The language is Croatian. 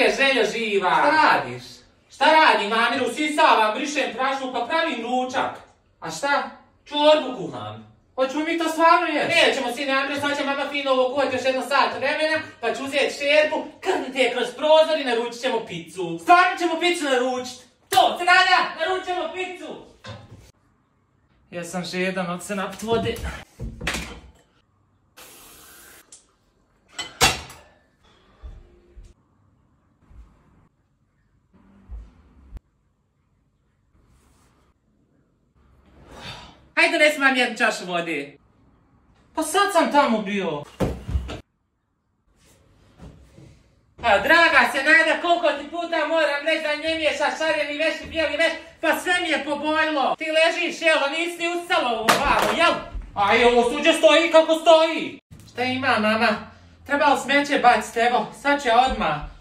je Željo živa? Šta radiš? Šta radim, Amir? Usisavam, brišem prašnu pa pravim ručak. A šta? Čorbu kuham. Hoćemo mi to stvarno jesti? Nećemo, sine Amir, sad će mama fino ovo kuhati još jedno sat vremena, pa ću uzeti šerpu, krnite je kroz prozor i naručit ćemo picu. Stvarno ćemo picu naručit. To, Crnalja, naručit ćemo picu! Ja sam žedan od se napit vode. Hajde, donesi mam jednu čašu vode. Pa sad sam tamo bio. Pa, draga se Nada, koliko ti puta moram reći da ne miješaš šareni veš i bijeli veš, pa sve mi je pobojilo. Ti ležiš, jel, a nisi ni ustala ovu glavu, jel? Aj, ovo suđe stoji kako stoji. Šta ima, mama? Trebalo smeće baciti, evo, sad će odmah.